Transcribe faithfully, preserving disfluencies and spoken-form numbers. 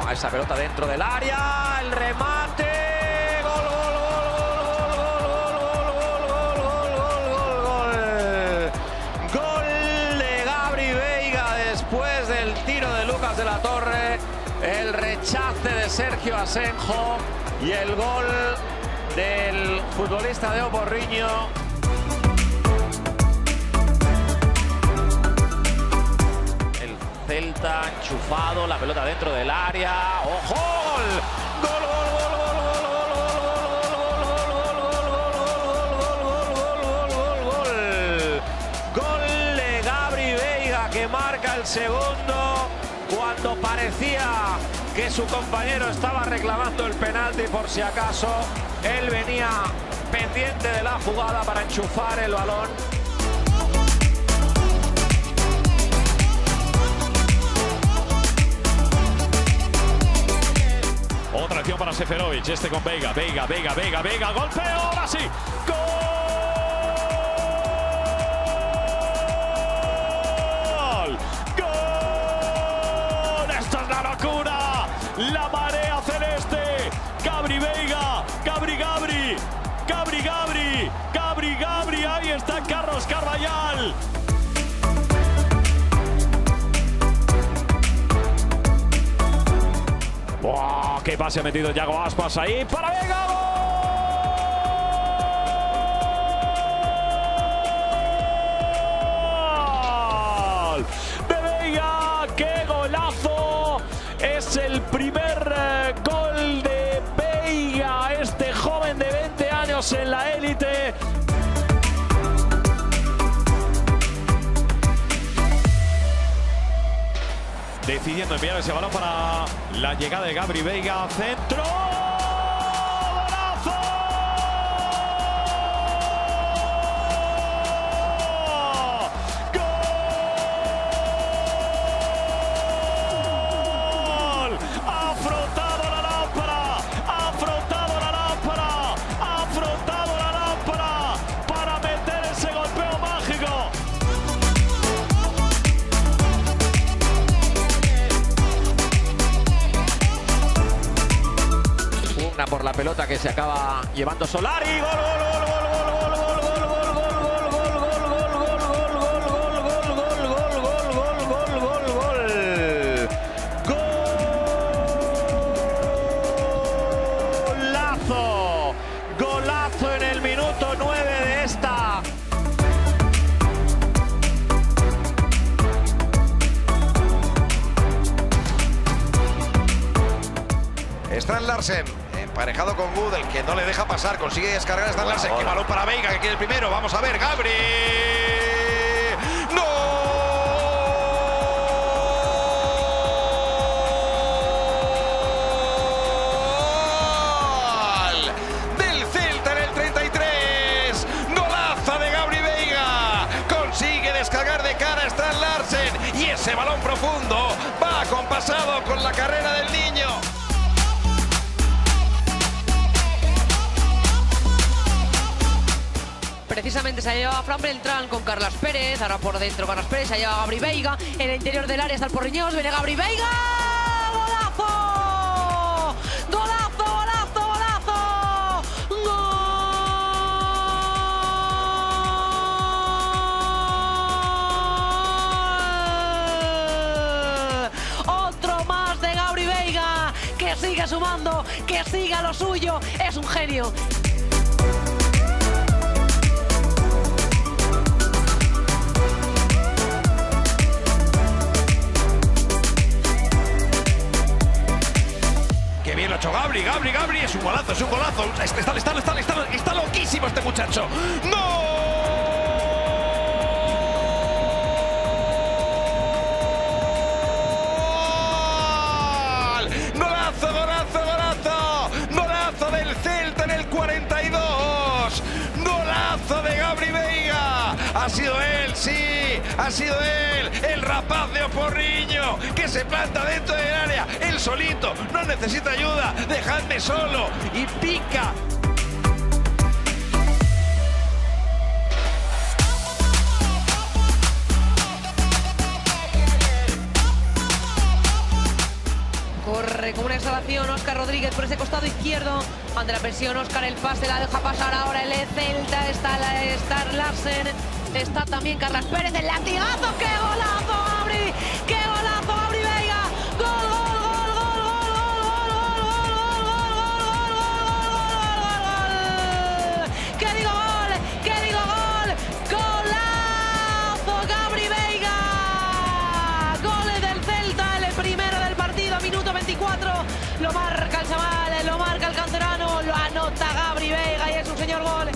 a esa pelota dentro del área, el remate, gol, gol, gol, gol, gol, gol, gol, gol, gol de Gabri Veiga después del tiro de Lucas de la Torre, el rechace de Sergio Asenjo y el gol del futbolista de Porriño. Celta enchufado, la pelota dentro del área. ¡Ojo! ¡Gol! ¡Gol, gol, gol, gol, gol, gol, gol, gol! Gol de Gabri Veiga que marca el segundo cuando parecía que su compañero estaba reclamando el penalti por si acaso. Él venía pendiente de la jugada para enchufar el balón. Otra acción para Seferovic, este con Veiga, Veiga, Veiga, Veiga, Veiga, golpeo, ahora sí, ¡gol! ¡Gol! ¡Esto es la locura! La marea celeste, Gabri Veiga, Gabri, Gabri, Gabri, Gabri, Gabri, Gabri, ahí está Carlos Carballal. ¡Wow! ¡Qué pase ha metido Yago Aspas ahí para Veiga! ¡Gol! ¡De Veiga! ¡Qué golazo! Es el primer eh, gol de Veiga, este joven de veinte años en la élite. Decidiendo enviar ese balón para la llegada de Gabri Veiga. Centro. ¡Golazo! ¡Gol! Ha frotado la lámpara. Ha frotado la lámpara. Ha frotado la lámpara para meter ese golpeo mágico. Por la pelota que se acaba llevando Solari. ¡Gol, gol, gol, gol, gol, gol, gol, golazo! Golazo en el minuto nueve de esta. Strand Larsen, emparejado con Wood, el que no le deja pasar, consigue descargar a Strand Larsen. ¡Qué balón para Veiga, que quiere el primero! Vamos a ver, Gabri. ¡No! Del Celta en el treinta y tres. Golazo de Gabri Veiga. Consigue descargar de cara a Strand Larsen. Y ese balón profundo va acompasado con la carrera del niño. Precisamente se ha llevado a Fran Beltrán con Carlos Pérez, ahora por dentro Carlos Pérez, se ha llevado a Gabri Veiga, en el interior del área está el Porriñós, viene Gabri Veiga, ¡golazo! ¡Golazo, golazo, golazo! ¡Gol! Otro más de Gabri Veiga, que sigue sumando, que siga lo suyo, es un genio. Bien lo ha hecho Gabri, Gabri, Gabri, es un golazo, es un golazo. Está, está, está, está, está, está loquísimo este muchacho. ¡No! ¡Golazo, golazo, golazo! ¡Golazo del Celta en el cuarenta y dos! ¡Golazo de Gabri Veiga! Ha sido él, sí, ha sido él, el rapaz de Porriño, que se planta dentro del área, él solito, no necesita ayuda, dejadme solo, y pica. Corre como restauración. Óscar Rodríguez por ese costado izquierdo. Ante la presión, Óscar el pase, la deja pasar ahora el Celta. Está la Star Larsen. Está también Carlas Pérez. El latigazo. ¡Qué golazo, Gabri! ¡Qué golazo, Gabri Veiga! ¡Gol, gol, gol, gol, gol, gol, gol, gol, gol, gol! ¿Qué digo gol? ¿Qué digo gol? ¡Golazo, Gabri Veiga! Gol del Celta, el primero del partido, minuto veinticuatro. Lo marca el chaval, lo marca el canterano, lo anota Gabri Veiga y es un señor gol.